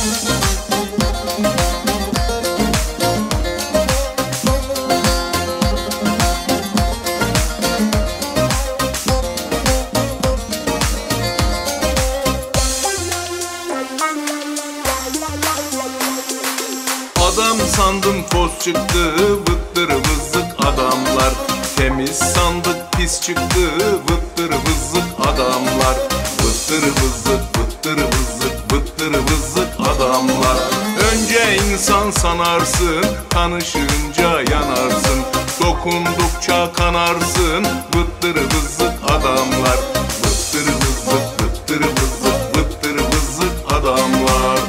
Adam sandım toz çıktı, vıttır vızık adamlar. Temiz sandık pis çıktı, vıttır vızık adamlar. Vıttır vızık, vıttır vızık, vıttır vızık adamlar. Önce insan sanarsın, tanışınca yanarsın. Dokundukça kanarsın, vıttır vızık adamlar. Vıttır vızık, vıttır vızık, vıttır vızık adamlar.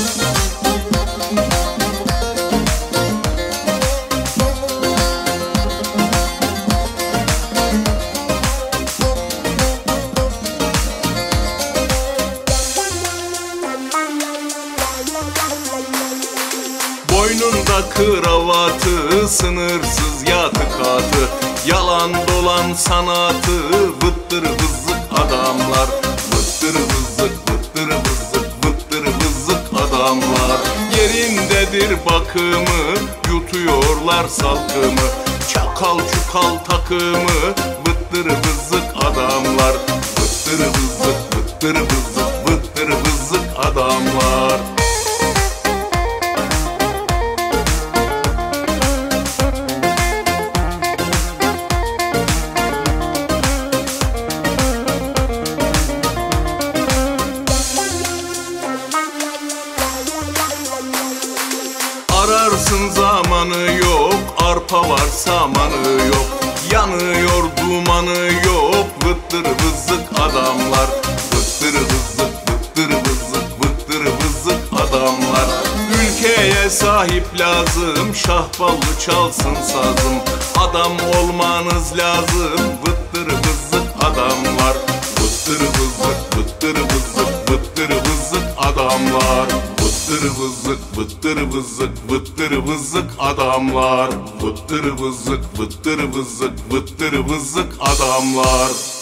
Boynunda kravatı, sınırsız yatıkatı, yalan dolan sanatı, vıttır vızık adamlar. Vıttır vızık, vıttır vızık, vıttır vızık adamlar. Yerindedir bakımı, yutuyorlar salkımı, çakal çukal takımı, vıttır vızık adamlar. Vıttır vızık, vıttır vızık, vıttır vızık adamlar. Ararsın zamanı yok, arpa var samanı yok. Yanıyor dumanı yok, vıttır vızık adamlar. Vıttır vızık, vıttır vızık, vıttır vızık adamlar. Ülkeye sahip lazım, şahballı çalsın sazım. Adam olmanız lazım, vıttır vızık adamlar. Vıttır vızık, vıttır vızık, vıttır vızık adamlar. Vıttır vızık, vıttır vızık, vıttır vızık adamlar. Vıttır vızık, vıttır vızık, vıttır vızık adamlar.